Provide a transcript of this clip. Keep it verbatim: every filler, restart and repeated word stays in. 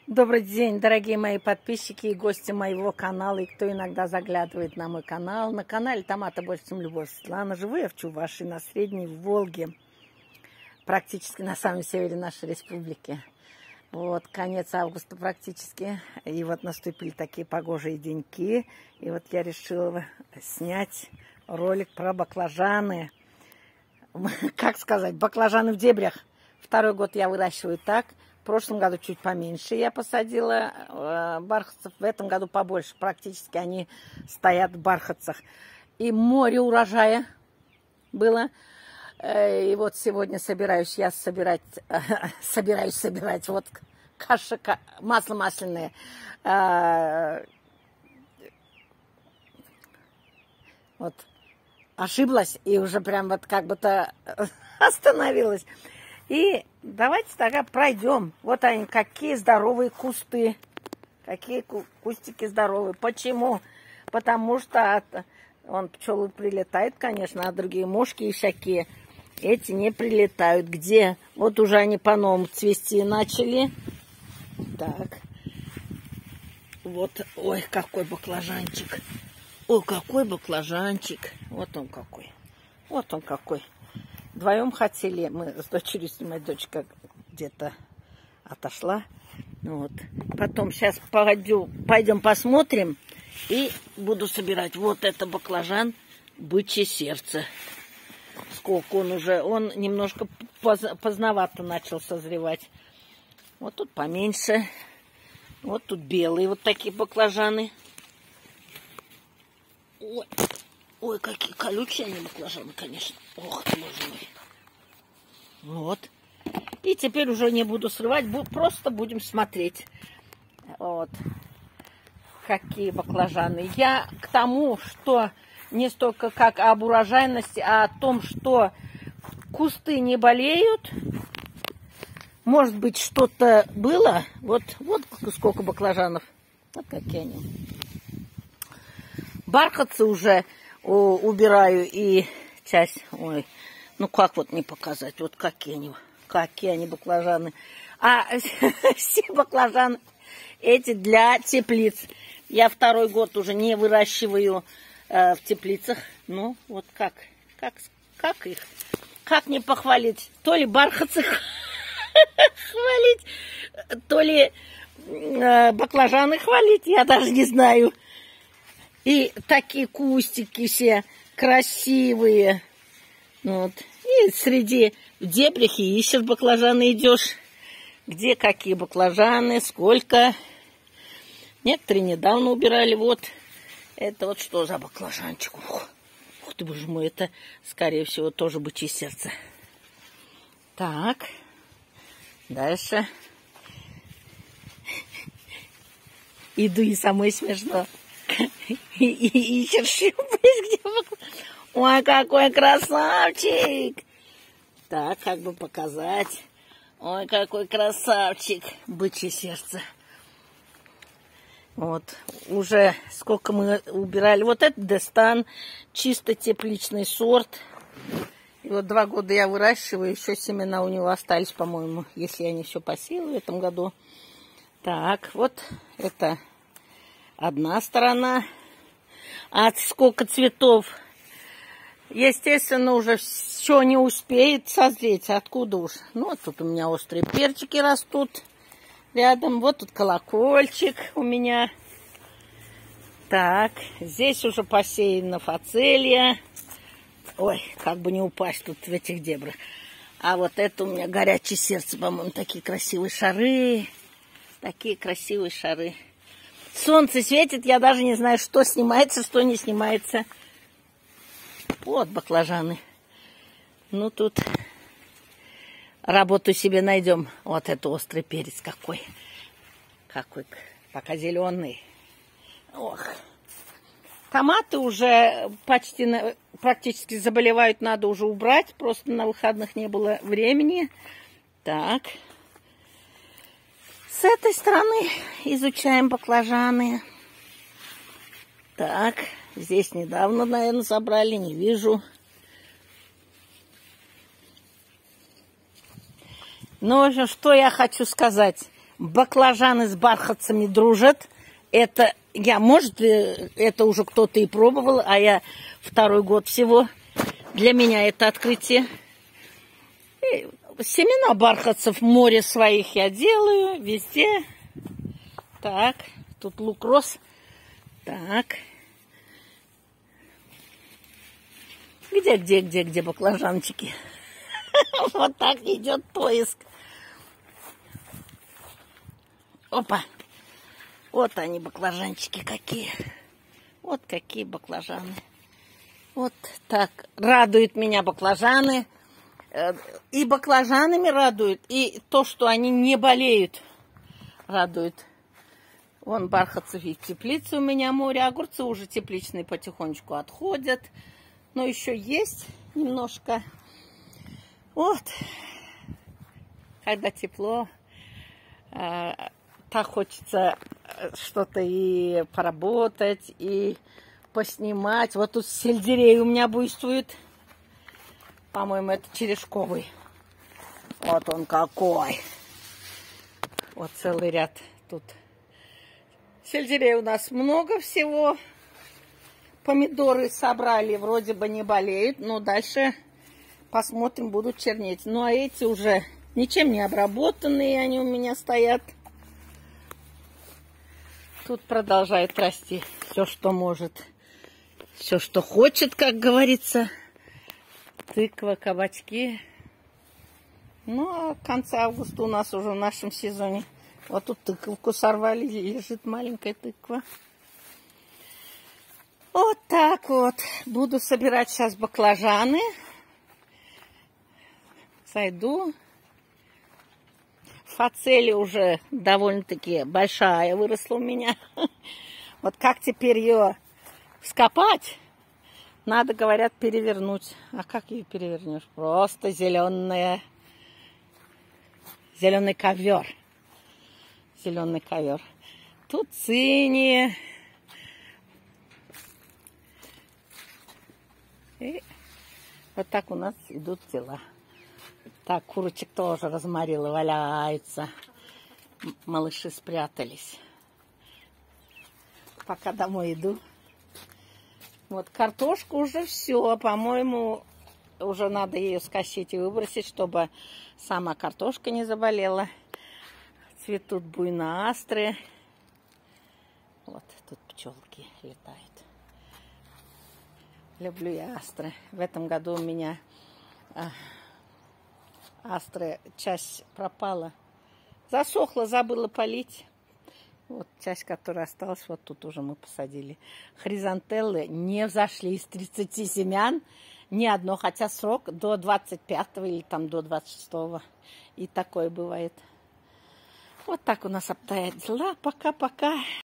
Добрый день, дорогие мои подписчики и гости моего канала, и кто иногда заглядывает на мой канал. На канале «Томаты больше, чем любовь». Светлана, живу я в Чувашии, на Средней Волге, практически на самом севере нашей республики. Вот, конец августа практически, и вот наступили такие погожие деньки, и вот я решила снять ролик про баклажаны. Как сказать, баклажаны в дебрях. Второй год я выращиваю так. В прошлом году чуть поменьше я посадила э, бархатцев, в этом году побольше. Практически они стоят в бархатцах. И море урожая было. Э, и вот сегодня собираюсь я собирать, э, собираюсь собирать вот каша, ка, масло масляное. Э, вот ошиблась и уже прям вот как будто остановилась. И давайте тогда пройдем. Вот они, какие здоровые кусты. Какие кустики здоровые. Почему? Потому что от, вон пчелы прилетают, конечно, а другие мошки и всякие эти не прилетают. Где? Вот уже они по-новому цвести начали. Так. Вот, ой, какой баклажанчик. Ой, какой баклажанчик. Вот он какой. Вот он какой. Вдвоем хотели мы с дочерью снимать, дочка где-то отошла. Вот. Потом сейчас пойдем, пойдем посмотрим и буду собирать. Вот это баклажан бычье сердце. Сколько он уже, он немножко поз, поздновато начал созревать. Вот тут поменьше. Вот тут белые вот такие баклажаны. Ой. Ой, какие колючие они баклажаны, конечно. Ох ты, боже мой. Вот. И теперь уже не буду срывать, просто будем смотреть. Вот. Какие баклажаны. Я к тому, что не столько как об урожайности, а о том, что кусты не болеют. Может быть, что-то было. Вот, вот сколько баклажанов. Вот какие они. Бархатцы уже убираю и часть, ой, ну как вот не показать, вот какие они, какие они баклажаны. А все баклажаны эти для теплиц. Я второй год уже не выращиваю э, в теплицах. Ну вот как, как, как их, как не похвалить? То ли бархатцы хвалить, то ли э, баклажаны хвалить, я даже не знаю. И такие кустики все красивые. Вот. И среди в дебрях и ищешь баклажаны, идешь. Где какие баклажаны, сколько. Некоторые недавно убирали. Вот. Это вот что за баклажанчик. Ух, ух ты, боже мой, это, скорее всего, тоже бычье сердце. Так. Дальше. Иду и самой смешно. И, и, и черши, где. Ой, какой красавчик! Так, как бы показать. Ой, какой красавчик! Бычье сердце. Вот, уже сколько мы убирали. Вот это Дестан, чисто тепличный сорт. И вот два года я выращиваю, еще семена у него остались, по-моему, если я не все посеяла в этом году. Так, вот это одна сторона. А сколько цветов. Естественно, уже все не успеет созреть. Откуда уж? Ну, вот тут у меня острые перчики растут рядом. Вот тут колокольчик у меня. Так, здесь уже посеяна фацелия. Ой, как бы не упасть тут в этих дебрах. А вот это у меня горячее сердце, по-моему, такие красивые шары. Такие красивые шары. Солнце светит, я даже не знаю, что снимается, что не снимается. Вот баклажаны. Ну, тут работу себе найдем. Вот это острый перец какой. Какой, пока зеленый. Ох. Томаты уже почти, практически заболевают, надо уже убрать. Просто на выходных не было времени. Так. С этой стороны изучаем баклажаны. Так, здесь недавно, наверное, собрали, не вижу. Ну, в общем, что я хочу сказать. Баклажаны с бархатцами дружат. Это я, может, это уже кто-то и пробовал, а я второй год всего. Для меня это открытие. И семена бархатцев, море своих я делаю везде. Так, тут лук рос. Так. Где, где, где, где баклажанчики? Вот так идет поиск. Опа. Вот они, баклажанчики какие. Вот какие баклажаны. Вот так. Радуют меня баклажаны. И баклажанами радуют, и то, что они не болеют, радует. Вон бархатцев и теплицы у меня море. Огурцы уже тепличные потихонечку отходят. Но еще есть немножко. Вот. Когда тепло, э, так хочется что-то и поработать, и поснимать. Вот тут сельдерей у меня буйствует. По-моему, это черешковый. Вот он какой. Вот целый ряд тут. Сельдерей у нас много всего. Помидоры собрали, вроде бы не болеют, но дальше посмотрим, будут чернеть. Ну, а эти уже ничем не обработанные, они у меня стоят. Тут продолжает расти все, что может. Все, что хочет, как говорится. Тыква, кабачки. Ну, а в конце августа у нас уже в нашем сезоне. Вот тут тыковку сорвали, лежит маленькая тыква. Вот так вот. Буду собирать сейчас баклажаны. Зайду. Фацелия уже довольно-таки большая выросла у меня. Вот как теперь ее вскопать? Надо, говорят, перевернуть. А как ее перевернешь? Просто зеленая. Зеленый ковер. Зеленый ковер. Тут цинии. И вот так у нас идут дела. Так, курочек тоже разморила, валяются. Малыши спрятались. Пока домой иду. Вот картошка уже все, по-моему, уже надо ее скосить и выбросить, чтобы сама картошка не заболела. Цветут буйноастры. Вот тут пчелки летают. Люблю я астры. В этом году у меня а, астры, часть пропала. Засохла, забыла полить. Вот часть, которая осталась, вот тут уже мы посадили. Хризантеллы не взошли из тридцати семян. Ни одно, хотя срок до двадцать пятого или там до двадцать шестого. И такое бывает. Вот так у нас обстоят дела. Пока-пока.